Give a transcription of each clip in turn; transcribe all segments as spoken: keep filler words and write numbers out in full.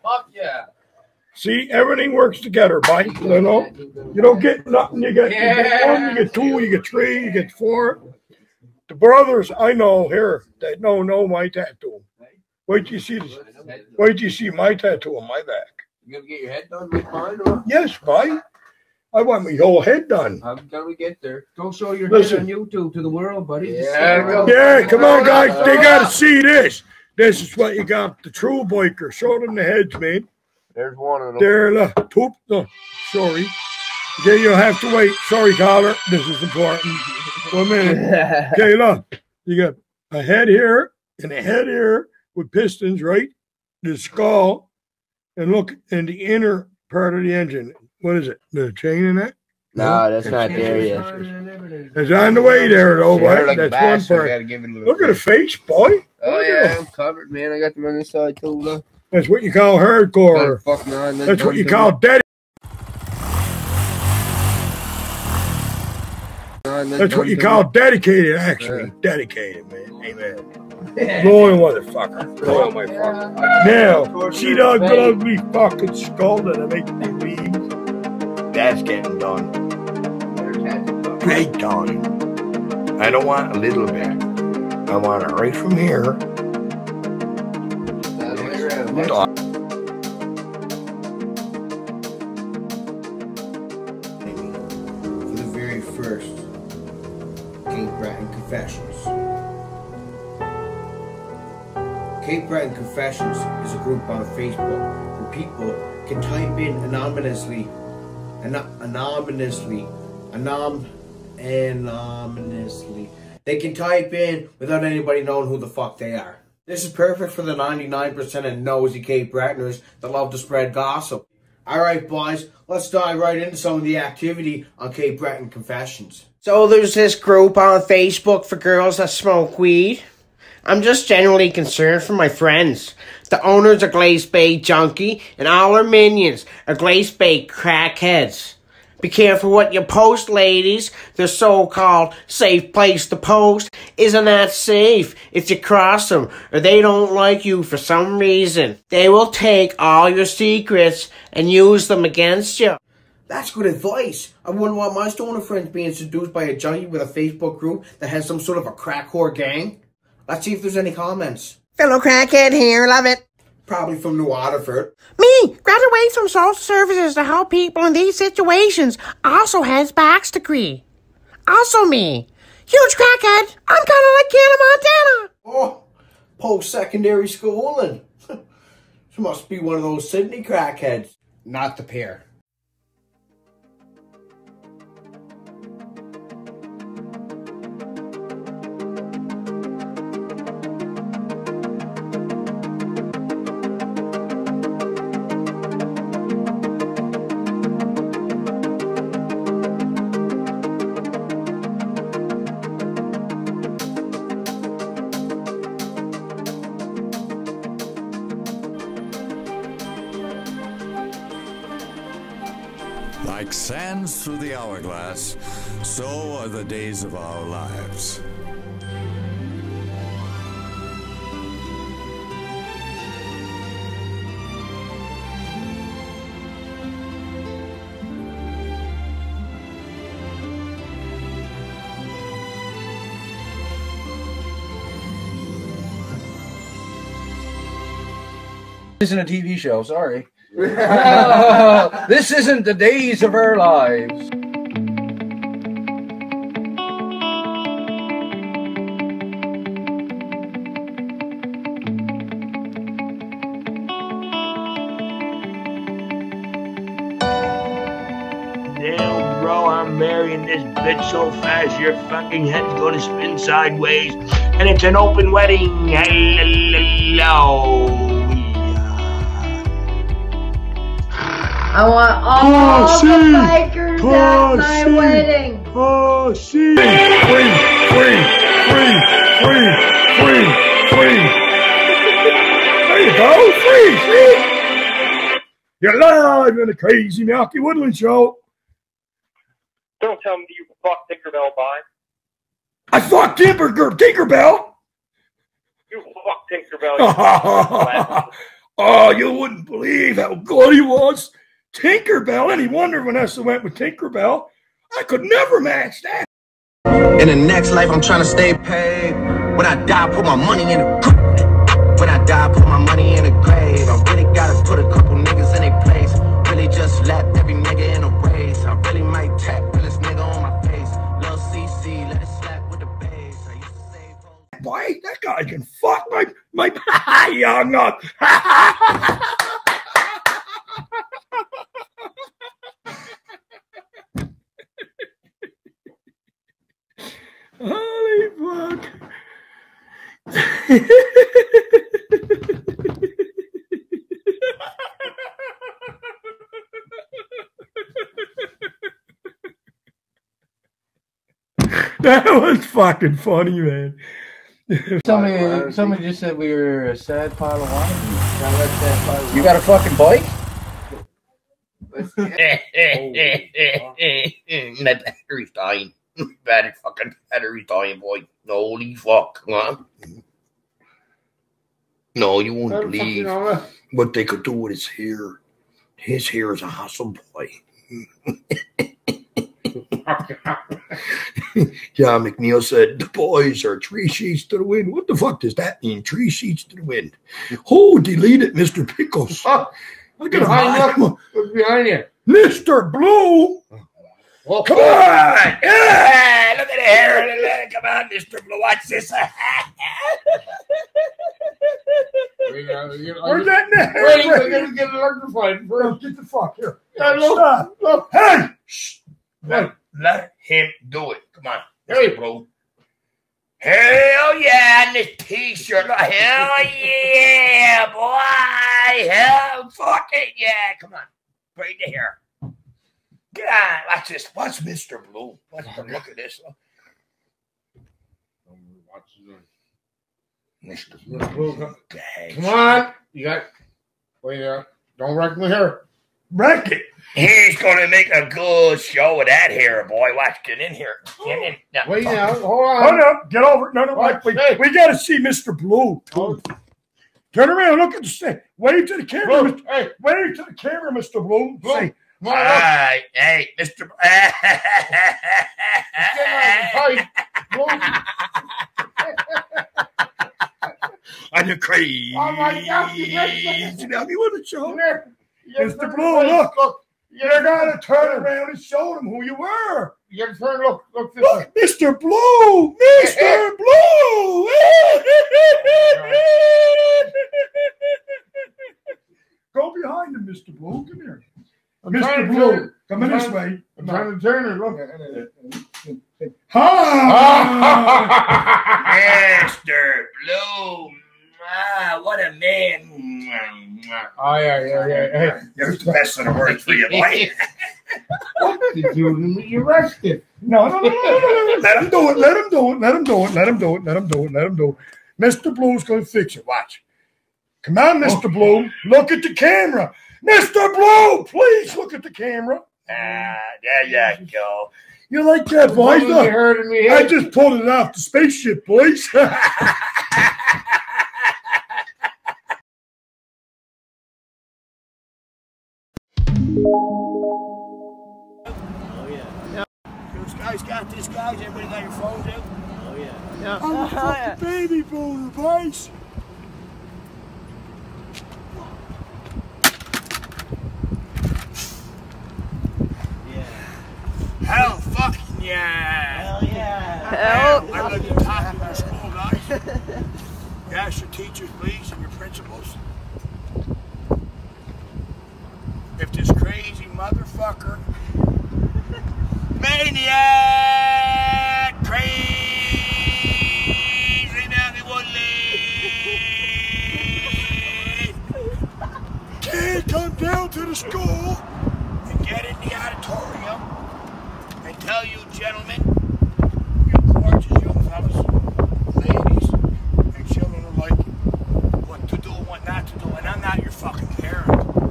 Fuck yeah. See, everything works together, buddy. You know, you don't get nothing. You get, yeah. you get one, you get two, you get three, you get four. The brothers I know here that don't know my tattoo. Wait till you see this. Wait till you see my tattoo on my back. You gonna get your head done with mine? Or? Yes, buddy. I want my whole head done. How can we get there? Don't show your Listen. head on YouTube to the world, buddy. Yeah, yeah come on, guys. They got to see this. This is what you got. The true biker. Show them the heads, man. There's one of them. There, look. Poop. No, sorry. Okay, you'll have to wait. Sorry, caller. This is important. One minute. Okay, look. You got a head here and a head here with pistons, right? The skull. And look in the inner part of the engine. What is it? The chain in that? No, that's not there yet. It's on the way there, though, boy. Like That's one part. Look at the face, boy. Oh, yeah, I'm covered, man. I got them on this side, too, look. That's what you call hardcore. Fuck no, that's what you call dead. That's what you call dedicated, actually. Dedicated, man. Amen. Rolling motherfucker. Rolling my fucker. Now, see that good ugly fucking skull that I make me leave? That's getting done. Great done. I don't want a little bit. I want it right from here. Done. For the very first Cape Breton Confessions. Cape Breton Confessions is a group on Facebook where people can type in anonymously, an anonymously, anom, anonymously. They can type in without anybody knowing who the fuck they are. This is perfect for the ninety-nine percent of nosy Cape Bretoners that love to spread gossip. Alright boys, let's dive right into some of the activity on Cape Breton Confessions. So there's this group on Facebook for girls that smoke weed. I'm just generally concerned for my friends. The owners are Glace Bay Junkie and all our minions are Glace Bay crackheads. Be careful what you post, ladies. The so-called safe place to post isn't that safe if you cross them or they don't like you for some reason. They will take all your secrets and use them against you. That's good advice. I wouldn't want my stoner friends being seduced by a junkie with a Facebook group that has some sort of a crack whore gang. Let's see if there's any comments. Fellow crackhead here, love it. Probably from New Waterford. Me, graduate from social services to help people in these situations. Also has Bachelor's degree. Also me. Huge crackhead. I'm kind of like Hannah Montana. Oh, post-secondary schooling. She must be one of those Sydney crackheads. Not the pair. Like sands through the hourglass, so are the days of our lives. This isn't a T V show, sorry. This isn't the days of our lives. Damn, bro, I'm marrying this bitch so fast your fucking head's gonna spin sideways. And it's an open wedding. Hello. I want all oh, the bikers oh, at my see. wedding. Oh, see. Free, free, free, free, free, free. There you go, free, see? You're live in the Crazy Milky Woodland Show. Don't tell me you fucked Tinkerbell, bye. I fucked Tinker, Tinkerbell. You fucked Tinkerbell. You Oh, you wouldn't believe how good he was. Tinkerbell. Any wonder Vanessa went with Tinkerbell. I could never match that. In the next life, I'm trying to stay paid. When I die, put my money in a grave. When I die, put my money in a grave. I really gotta put a couple niggas in their place. Really just slap every nigga in a race. I really might tap realest nigga on my face. Lil C C, let it slap with the bass. I used to say, boy, that guy can fuck my my young up. Holy fuck. That was fucking funny, man. Somebody, somebody just said we were a sad pile of wine. You got a fucking bike? My battery's dying. Battery fucking battery's dying, boy. Holy fuck, huh? No, you won't believe what they could do with his hair. His hair is awesome, boy. John McNeil said, the boys are three sheets to the wind. What the fuck does that mean? Three sheets to the wind. Oh, delete it, Mister Pickles. Oh, look at behind you. Look behind you. Mister Blue. Well, come on. Yeah, look at the hair. Come on, Mister Blue. Watch this. Where's that in the hair? Wait, we're going to get electrified. Bro, get the fuck here. Yeah, look, Stop. look. Hey. Shh. Let, let him do it. Come on. Hey, bro. Hell yeah, in this t-shirt. Hell yeah, boy. Hell fucking yeah. Come on. Braid the hair. Get on. Watch this. Watch Mister Blue. Watch him. Look at this. Mister Blue. Come on. You got. Wait there. Don't wreck my hair. Wreck it. He's going to make a good show with that hair, boy. Watch. Get in here. Get in. Now, wait now. Hold on. Hold up. Get over it. No, no, wait. wait. Hey. We got to see Mister Blue. Oh. Turn around. Look at the state. Wave to the camera. Blue. Mister Hey. Wave to the camera, Mister Blue. Blue. Say, all right. Hey, Mister I'm the crazy. Oh my God. Now you want to show Yes, Mister Blue, look. look. You gotta turn around and show them who you were. You gotta turn, look, look this Look, way. Mister Blue! Mister Blue! Go behind him, Mister Blue. Come here. I'm Mister Blue, come in this way. I'm trying to turn it. Look. Hi! Mister Blue. Ah, what a man. Oh, yeah, yeah, yeah. Hey. There's the best of the words for you, boy. What did you do? You arrested. No, no, no, no, no, no. Let him do it. Let him do it. Let him do it. Let him do it. Let him do it. Let him do it. Mister Blue's going to fix it. Watch. Come on, Mister Blue. Look at the camera. Mister Blue, please look at the camera. Ah, there you go. You like that voice? You heard me. I just pulled it off the spaceship, boys. Oh, yeah. Those guys got this, guys. Everybody got your phone, too? Oh, yeah. Yeah. I'm a fucking baby boomer, boys. Hell fucking yeah. Hell yeah. Hell. I would like to talk to your school, guys. You ask your teachers, please, and your principals. If this crazy motherfucker, maniac, crazy Nelly Woodley, Can't come down to the school and get in the auditorium and tell you gentlemen, you gorgeous young fellas, ladies, and children alike, what to do and what not to do, and I'm not your fucking parent.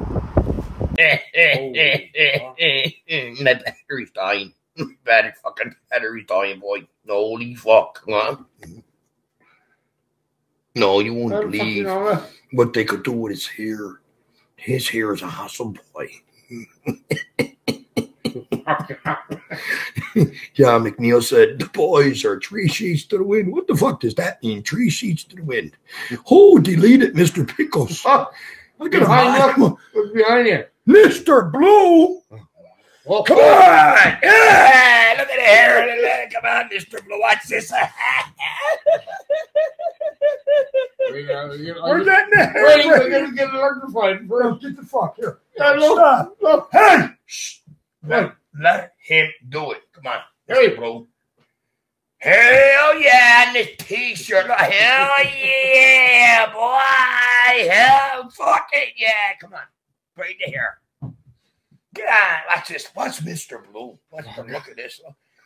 My battery's dying. Battery fucking battery's dying, boy. Holy fuck, huh? No, you won't How the fuck believe you know that? what they could do with his hair. His hair is awesome, boy. Yeah, McNeil said, the boys are three sheets to the wind. What the fuck does that mean? Three sheets to the wind. Oh, delete it, Mister Pickles. Oh, Look at behind him. you. Look behind you. Mister Blue. Oh, Come on. Yeah, look at the hair. Come on, Mister Blue. Watch this. Where's that in the hair? Wait, we're going to get electrified. Bro, get the fuck here. Yeah, look, Stop. look. Hey. Shh. Let, let him do it. Come on. Hey, bro. Hell yeah, in this t-shirt. Hell yeah, boy. Hell fucking yeah. Come on. Braid the hair. Get on. Watch this. Watch Mister Blue. Watch him. Look at this.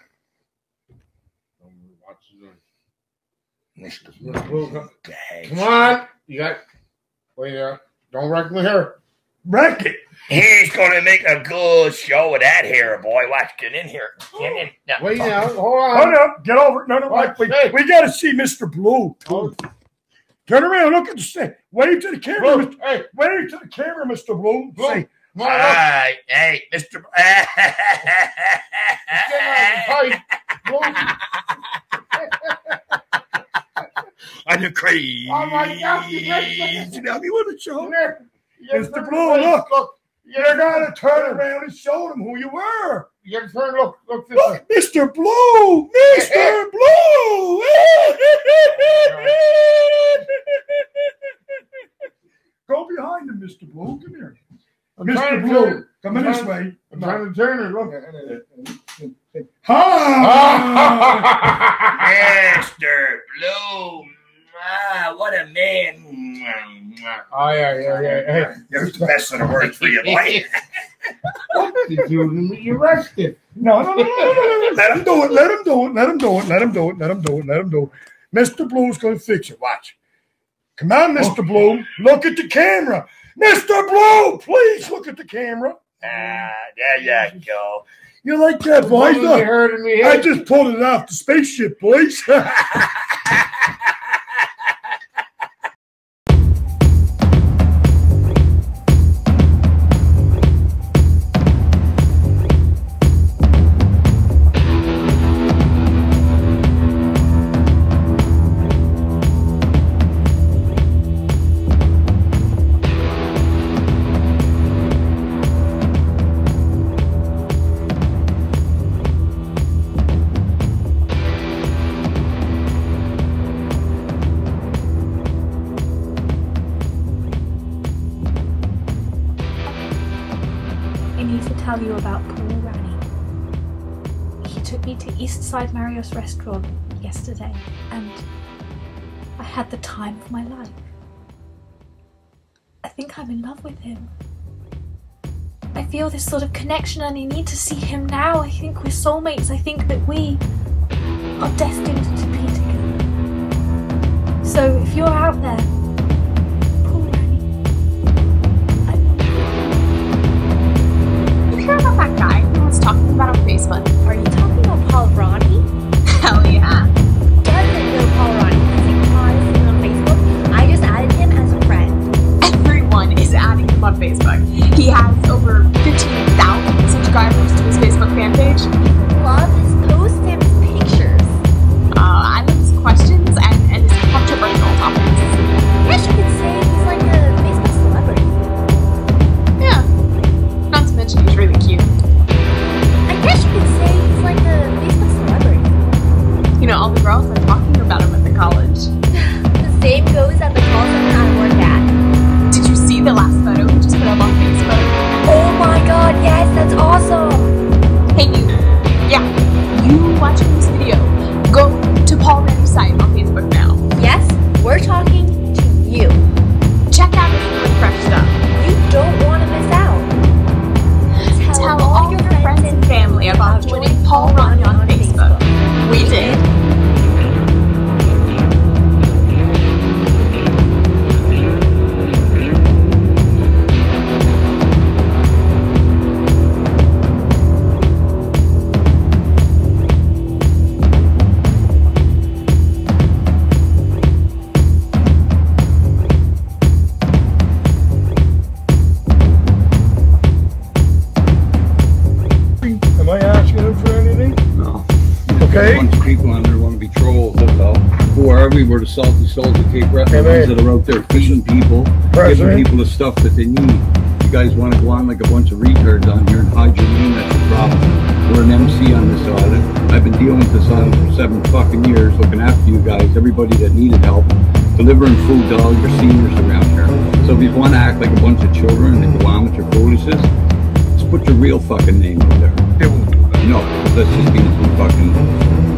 Mister Blue. Come on. You got. Wait there. Don't wreck my hair. Wreck it. He's going to make a good show with that hair, boy. Watch. Get in here. Get in. Now, Wait now. Hold on. Hold up. Get over it. No, no, What? wait. Hey. We got to see Mister Blue. Oh. Turn around. Look at the stick. Wave to the camera. Blue. Mister Hey. Wave to the camera, Mister Blue. Blue. Say, Come all on. Look. right. Hey, Mister Blue. I'm crazy. Oh my God, you crazy. Now you want to show Come here. You Mister gotta Blue, turn- look. Look. You gotta turn around and show them who you were. You gotta turn. Look. Look this way. Look, Mister Blue, Mister Blue. Go behind him, Mister Blue. Come here. I'm Mister trying to Blue, turn- come I'm in this trying- way. I'm trying to turn it. Look. Ha! Mister Blue. Ah, what a man. Oh yeah, yeah, yeah. There's the best of the words for you, boy. What did you you wrecked it? No, no, no, no, no, no, no. Let him do it. Let him do it. Let him do it. Let him do it. Let him do it. Let him do it. Mister Blue's going to fix it. Watch. Come on, Mister Blue. Look at the camera. Mister Blue, please look at the camera. Ah, there you go. You like that, boys? You Look, heard me. I just pulled it off the spaceship, boys. I need to tell you about Paul Rani. He took me to Eastside Marriott's restaurant yesterday and I had the time of my life. I think I'm in love with him. I feel this sort of connection and I need to see him now. I think we're soulmates. I think that we are destined to be together. So if you're out there, You hear about that guy who was talking about on Facebook? Are you talking about Paul Rani? Hell yeah. Doesn't know Paul Rani. Has he paused him on Facebook? I just added him as a friend. Everyone is adding him on Facebook. He has over fifteen thousand subscribers to his Facebook fan page. Love his posts and his pictures. Uh, I love his questions and, and his controversial topics. I guess you could say he's like a Facebook celebrity. Yeah. Not to mention he's really cute. I guess you could say he's like a Facebook celebrity. You know, all the girls are talking about him at the college. The same goes at the call center I work at. Did you see the last photo he just put up on Facebook? Oh my god, yes, that's awesome! Hey you. Yeah. You watching this video. Go to Paul Rani's site on Facebook now. Yes, we're talking to you. Check out his really fresh stuff. You don't want to miss out. Tell, Tell all your friends and family about joining Paul Rani on Facebook. We did. people on there want to be trolls, that's all. Who are we? We're the salty souls of Cape Breton, the ones that are out there feeding people, giving people the stuff that they need. You guys want to go on like a bunch of retards on here and hide your name, that's the problem. We're an M C on this audit. I've been dealing with this audit for seven fucking years, looking after you guys, everybody that needed help, delivering food to all your seniors around here. So if you want to act like a bunch of children and go on with your foolishness, just put your real fucking name out there. No, let's just be fucking